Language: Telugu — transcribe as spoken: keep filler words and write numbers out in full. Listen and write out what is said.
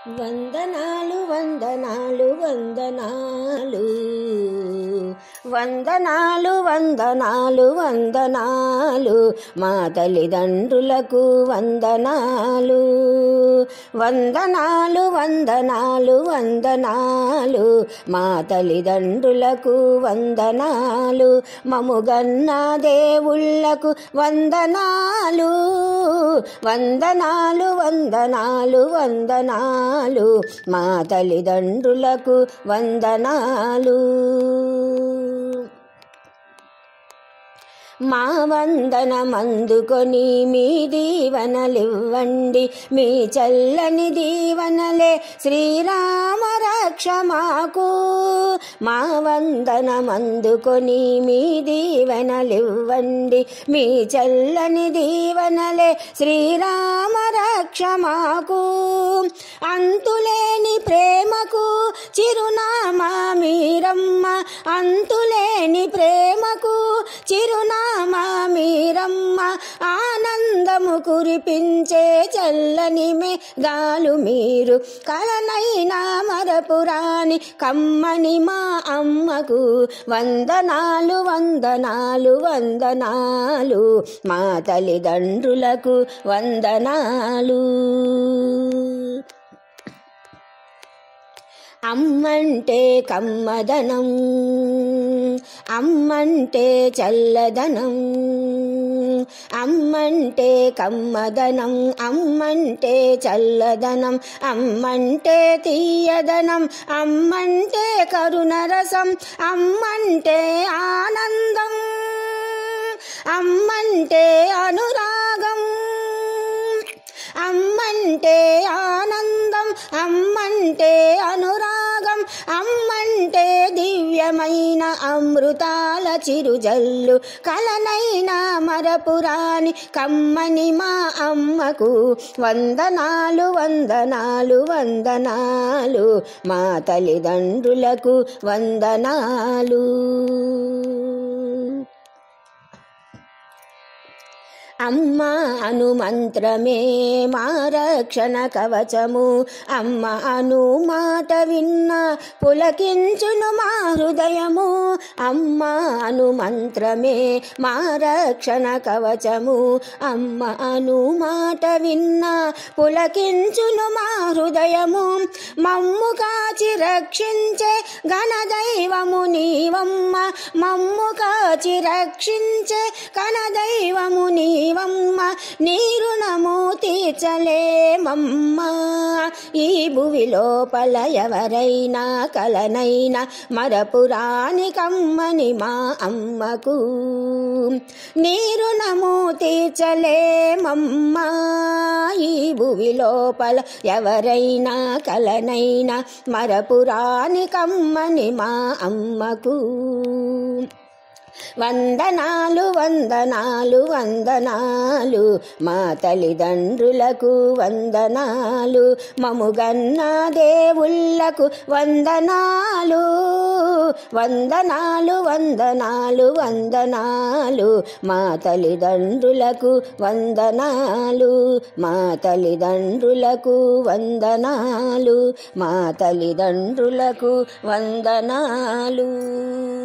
వందనాలు వందనాలు వందనాలు వందనాలు వందనాలు వందనాలు మా తల్లిదండ్రులకు వందనాలు వందనాలు వందనాలు వందనాలు మా తల్లిదండ్రులకు వందనాలు మముగన్న దేవుళ్ళకు వందనాలు వందనాలు వందనాలు వందనాలు మా తల్లిదండ్రులకు వందనాలు మా వందనమందుకొని మీ దీవెనలివ్వండి మీ చల్లని దీవెనలే శ్రీరామ రక్ష మాకు మా వందనమందుకొని మీ దీవెనలివ్వండి మీ చల్లని దీవెనలే శ్రీరామ రక్ష మాకు అంతులేని ప్రేమకు చిరునామా మీరమ్మ అంతులేని ప్రేమకు చిరునామా మీరమ్మ ఆనందము కురిపించే చల్లని మేఘాలు మీరు కలనైనా మరపురాని కమ్మని మా అమ్మకు వందనాలు వందనాలు వందనాలు మా తల్లిదండ్రులకు వందనాలు అమ్మంటే కమ్మదనం అమ్మంటే చల్లదనం అమ్మంటే కమ్మదనం అమ్మంటే చల్లదనం అమ్మంటే తీయదనం అమ్మంటే కరుణరసం అమ్మంటే ఆనందం అమ్మంటే అనురాగం అమ్మంటే ఆనందం అమ్మంటే అనురాగం అమ్మంటే దివ్యమైన అమృతాల చిరుజల్లు కలనైన మరపురాని కమ్మని మా అమ్మకు వందనాలు వందనాలు వందనాలు మా తల్లిదండ్రులకు వందనాలు అమ్మ అను మంత్రమే మా రక్షణ కవచము అమ్మ అను మాట విన్న పులకించును మా హృదయము అమ్మ అను మంత్రమే మా రక్షణ కవచము అమ్మ అను మాట విన్న పులకించును మా హృదయము మమ్ము కాచి రక్షించే ఘనదైవము నీవమ్మ మమ్ము కాచి రక్షించే ఘనదైవము నీ వమ్మ నీ రుణము తీర్చలేమమ్మ ఈ భువి లోపల ఎవరైనా కలనైనా మరపురాని కమ్మని మా అమ్మకు నీ రుణము తీర్చలేమమ్మ ఈ భువి లోపల ఎవరైనా కలనైనా మరపురాని కమ్మని మా అమ్మకు వందనాలు వందనాలు వందనాలు మా తల్లిదండ్రులకు వందనాలు మముగన్న దేవుళ్ళకు వందనాలు వందనాలు వందనాలు వందనాలు మా తల్లిదండ్రులకు వందనాలు మా తల్లిదండ్రులకు వందనాలు మా తల్లిదండ్రులకు వందనాలు.